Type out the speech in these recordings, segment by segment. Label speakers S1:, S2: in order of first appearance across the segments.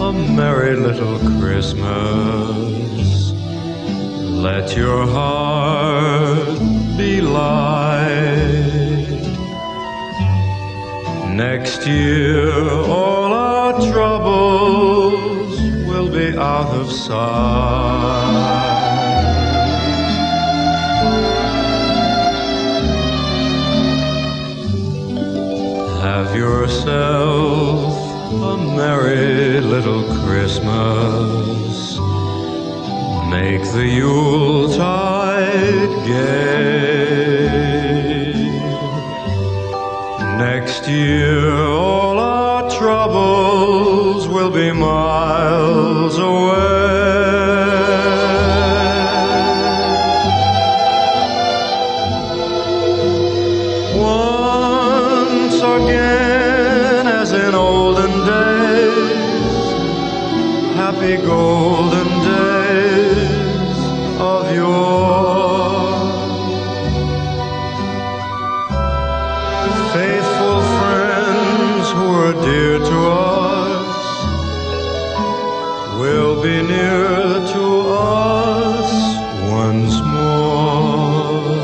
S1: a merry little Christmas. Let your heart be light. Next year all our troubles will be out of sight. Have yourself a merry little Christmas. Make the Yuletide gay. Next year all our troubles will be miles away. Once again, as in olden days, happy golden days of yore. Faithful friends who are dear to us will be near to us once more.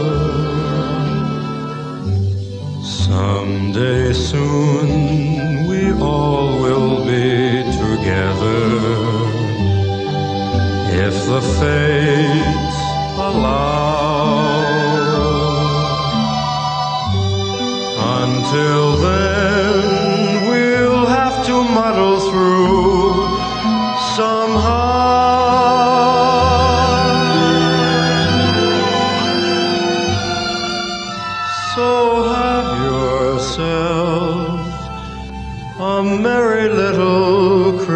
S1: Someday soon we all will be together, if the fates allow. Until then we'll have to muddle through somehow. So have yourself a merry little Christmas.